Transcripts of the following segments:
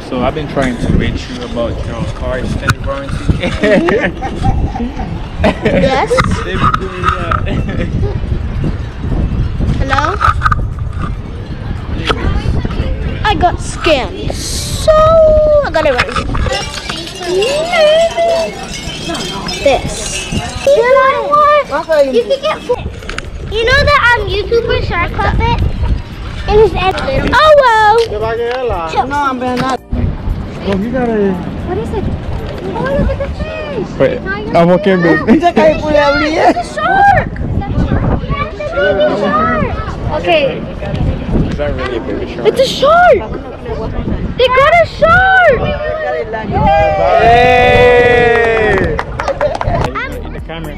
So I've been trying to reach you about your car extended warranty. Yes. Hello? I got scammed. So I got it right. This. You know what? You can get four. You know the YouTuber Shark Puppet? And his editor. Oh well. No, I'm not. Well, you gotta. What is it? Oh, look at the fish. Wait, I'm okay, baby. It's a shark. It's a shark. Okay. Is that really a baby shark? It's a shark. They got a shark. Hey! The camera.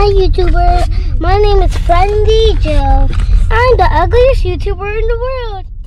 YouTubers, my name is Friendly Joe. I'm the ugliest YouTuber in the world.